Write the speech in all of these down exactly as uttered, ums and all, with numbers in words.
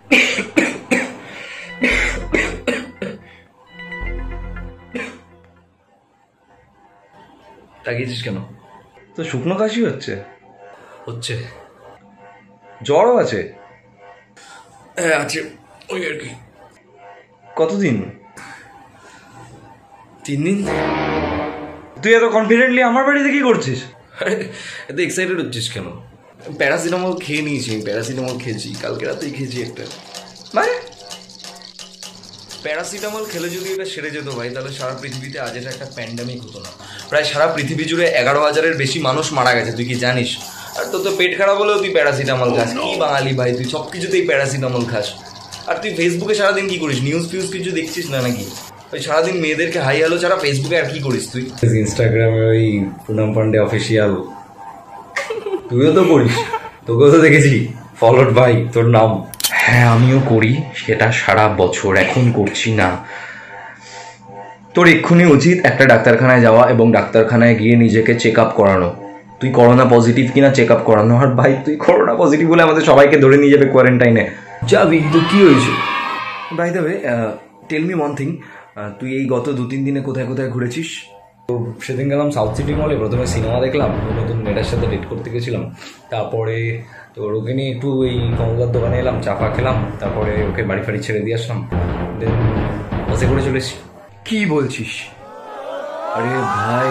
তাকিয়েছিস কেন? তো শুকনো কাশি হচ্ছে হচ্ছে জ্বরও আছে? হ্যাঁ আছে, ওই আর কি। কতদিন? তিন দিন। তুই এত কনফিডেন্টলি আমার বাড়িতে কি করছিস? এত এক্সাইটেড হচ্ছিস কেন? প্যারাসিটামল খেয়ে নিয়েছি, প্যারাসিটামল খেয়েছি কালকে রাতেই খেয়েছি একটা। মানে প্যারাসিটামল খেলে যদি এটা সেরে যেত ভাই, তাহলে সারা পৃথিবীতে আজ এটা একটা প্যান্ডামিক হতো না। প্রায় সারা পৃথিবী জুড়ে এগারো হাজারের বেশি মানুষ মারা গেছে, তুই কি জানিস? আর তোর তো পেট খারাপ হলেও তুই প্যারাসিটামল খাস। কি বাঙালি ভাই তুই, সব কিছুতেই প্যারাসিটামল খাস। আর তুই ফেসবুকে সারাদিন কি করিস? নিউজ ফিউজ কিছু দেখছিস না নাকি? ওই সারাদিন মেয়েদেরকে হাই হ্যালো ছাড়া ফেসবুকে আর কি করিস তুই? ইনস্টাগ্রামে ওই পুনম পান্ডে অফিসিয়াল, তুইও তো করিস, তোকেও তো দেখেছি ফলোড বাই তোর নাম। হ্যাঁ আমিও করি, সেটা সারা বছর, এখন করছি না। তোর এক্ষুনি উচিত একটা ডাক্তারখানায় যাওয়া এবং ডাক্তারখানায় গিয়ে নিজেকে চেক আপ করানো। তুই করোনা পজিটিভ কিনা চেক আপ করানো। আর ভাই তুই করোনা পজিটিভ বলে আমাদের সবাইকে ধরে নিয়ে যাবে কোয়ারেন্টাইনে। যাবি তো কি হয়েছে? By the way, tell me one thing, তুই এই গত দু তিন দিনে কোথায় কোথায় ঘুরেছিস? তো সেদিন গেলাম সাউথ সিটি মলে, প্রথমে সিনেমা দেখলাম, নতুন মেয়েটার সাথে ডেট করতে গেছিলাম। তারপরে তোর ওকে নিয়ে একটু এই কমলার দোকানে এলাম, চা ফা খেলাম, তারপরে ওকে বাড়ি ফাড়ি ছেড়ে দিয়ে আসলাম, দেন বাসে করে চলে এসেছি। কি বলছিস? আরে ভাই,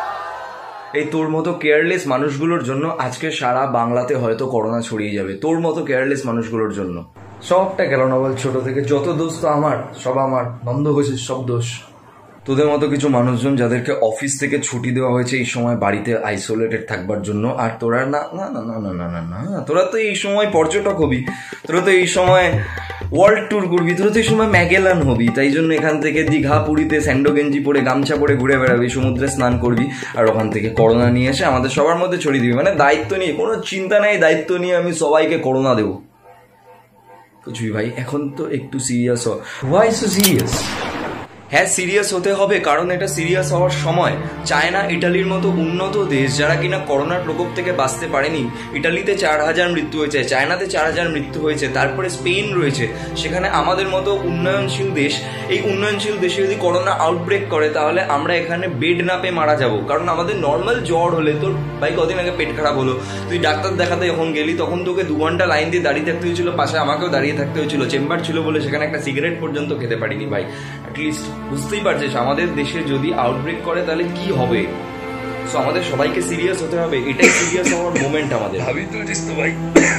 এই তোর মতো কেয়ারলেস মানুষগুলোর জন্য আজকে সারা বাংলাতে হয়তো করোনা ছড়িয়ে যাবে। তোর মতো কেয়ারলেস মানুষগুলোর জন্য। সবটা গেল না বল? ছোট থেকে যত দোষ তো আমার, সব আমার, নন্দ ঘোষের সব দোষ। তোদের মতো কিছু মানুষজন যাদেরকে অফিস থেকে ছুটি দেওয়া হয়েছে এই সময় বাড়িতে আইসোলেটেড থাকবার জন্য, আর তোরা না না না না না না না না তোরা তো এই সময় পর্যটক হবি, তোরা তো এই সময় ওয়ার্ল্ড ট্যুর করবি, তোরা তো এই সময় ম্যাগেলান হবি। তাই জন্য এখান থেকে দীঘা পুরীতে স্যান্ডো গেঞ্জি পরে গামছা পরে ঘুরে বেড়াবি, সমুদ্রে স্নান করবি, আর ওখান থেকে করোনা নিয়ে এসে আমাদের সবার মধ্যে ছড়িয়ে দিবি। মানে দায়িত্ব নিয়ে, কোনো চিন্তা নেই, দায়িত্ব নিয়ে আমি সবাইকে করোনা দেবো। কিছুই ভাই, এখন তো একটু সিরিয়াস হ। Why so serious? হ্যাঁ সিরিয়াস হতে হবে, কারণ এটা সিরিয়াস হওয়ার সময়। চায়না, ইটালির মতো উন্নত দেশ যারা কিনা করোনার প্রকোপ থেকে বাঁচতে পারেনি, ইটালিতে চার হাজার মৃত্যু হয়েছে, চায়নাতে চার হাজার মৃত্যু হয়েছে, তারপরে স্পেন রয়েছে, সেখানে আমাদের মতো উন্নয়নশীল দেশ। এই উন্নয়নশীল দেশে যদি করোনা আউটব্রেক করে তাহলে আমরা এখানে বেড না পেয়ে মারা যাব। কারণ আমাদের নর্মাল জ্বর হলে, তোর ভাই কদিন আগে পেট খারাপ হলো, তুই ডাক্তার দেখাতে যখন গেলি তখন তোকে দু ঘন্টা লাইন দিয়ে দাঁড়িয়ে থাকতে হয়েছিল, পাশে আমাকেও দাঁড়িয়ে থাকতে হয়েছিল, চেম্বার ছিল বলে সেখানে একটা সিগারেট পর্যন্ত খেতে পারিনি ভাই। অ্যাটলিস্ট বুঝতেই পারছিস আমাদের দেশে যদি আউটব্রেক করে তাহলে কি হবে। সো আমাদের সবাইকে সিরিয়াস হতে হবে, এটাই সিরিয়াস হওয়ার মোমেন্ট আমাদের। ভাবি তো তো ভাই,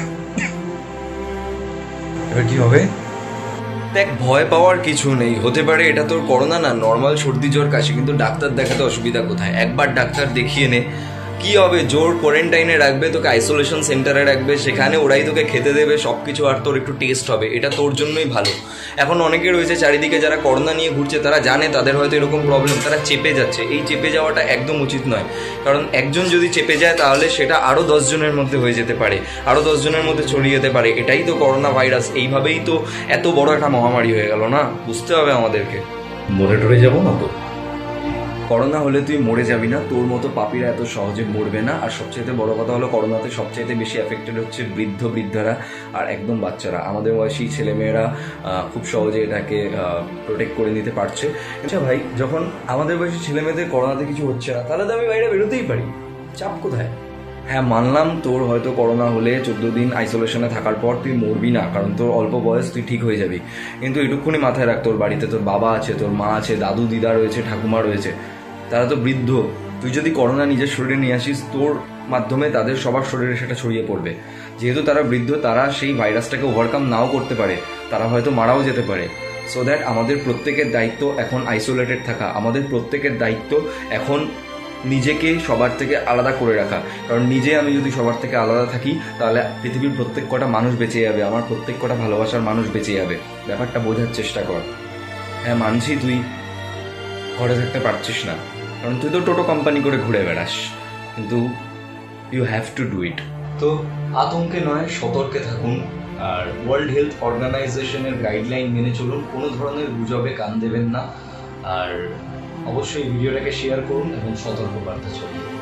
এবার কি হবে? দেখ, ভয় পাওয়ার কিছু নেই, হতে পারে এটা তোর করোনা না, নর্মাল সর্দি জ্বর কাশি, কিন্তু ডাক্তার দেখাতে অসুবিধা কোথায়? একবার ডাক্তার দেখিয়ে নে, কি হবে? জোর কোয়ারেন্টাইনে রাখবে, তোকে আইসোলেশন সেন্টারে রাখবে, সেখানে ওরাই তোকে খেতে দেবে সব কিছু, আর তোর একটু টেস্ট হবে, এটা তোর জন্যই ভালো। এখন অনেকে রয়েছে চারিদিকে যারা করোনা নিয়ে ঘুরছে, তারা জানে তাদের হয়তো এরকম প্রবলেম, তারা চেপে যাচ্ছে। এই চেপে যাওয়াটা একদম উচিত নয়, কারণ একজন যদি চেপে যায় তাহলে সেটা আরও দশজনের মধ্যে হয়ে যেতে পারে, আরও দশজনের মধ্যে ছড়িয়ে যেতে পারে। এটাই তো করোনা ভাইরাস, এইভাবেই তো এত বড় একটা মহামারী হয়ে গেল না? বুঝতে হবে আমাদেরকে। মরে টরে যাবো না তো? করোনা হলে তুই মরে যাবি না, তোর মতো পাপীরা এত সহজে মরবে না। আর সবচাইতে বড় কথা হলো, করোনাতে সবচাইতে বেশি এফেক্টেড হচ্ছে বৃদ্ধ বৃদ্ধারা আর একদম বাচ্চারা। আমাদের বয়সী ছেলেমেয়েরা খুব সহজে এটাকে প্রোটেক্ট করে নিতে পারছে। আচ্ছা ভাই, যখন আমাদের বয়সী ছেলেমেয়েদের করোনাতে কিছু হচ্ছে না, তাহলে তো আমি বাইরে বেরোতেই পারি, চাপ কোথায়? হ্যাঁ মানলাম, তোর হয়তো করোনা হলে চোদ্দ দিন আইসোলেশনে থাকার পর তুই মরবি না, কারণ তোর অল্প বয়স, তুই ঠিক হয়ে যাবি। কিন্তু এটুকুনি মাথায় রাখ, তোর বাড়িতে তোর বাবা আছে, তোর মা আছে, দাদু দিদা রয়েছে, ঠাকুমা রয়েছে, তারা তো বৃদ্ধ। তুই যদি করোনা নিজের শরীরে নিয়ে আসিস, তোর মাধ্যমে তাদের সবার শরীরে সেটা ছড়িয়ে পড়বে। যেহেতু তারা বৃদ্ধ, তারা সেই ভাইরাসটাকে ওভারকাম নাও করতে পারে, তারা হয়তো মারাও যেতে পারে। সো দ্যাট আমাদের প্রত্যেকের দায়িত্ব এখন আইসোলেটেড থাকা, আমাদের প্রত্যেকের দায়িত্ব এখন নিজেকে সবার থেকে আলাদা করে রাখা। কারণ নিজে আমি যদি সবার থেকে আলাদা থাকি, তাহলে পৃথিবীর প্রত্যেক কটা মানুষ বেঁচে যাবে, আমার প্রত্যেক কটা ভালোবাসার মানুষ বেঁচে যাবে। ব্যাপারটা বোঝার চেষ্টা কর। হ্যাঁ মানছি তুই ঘরে থাকতে পারছিস না, কারণ তুই তো টোটো কোম্পানি করে ঘুরে বেড়াস, কিন্তু you have to do it. তো আতঙ্কে নয়, সতর্কে থাকুন, আর ওয়ার্ল্ড হেলথ অর্গানাইজেশনের গাইডলাইন মেনে চলুন, কোনো ধরনের গুজবে কান দেবেন না, আর অবশ্যই ভিডিওটাকে শেয়ার করুন এবং সতর্কবার্তা ছড়িয়ে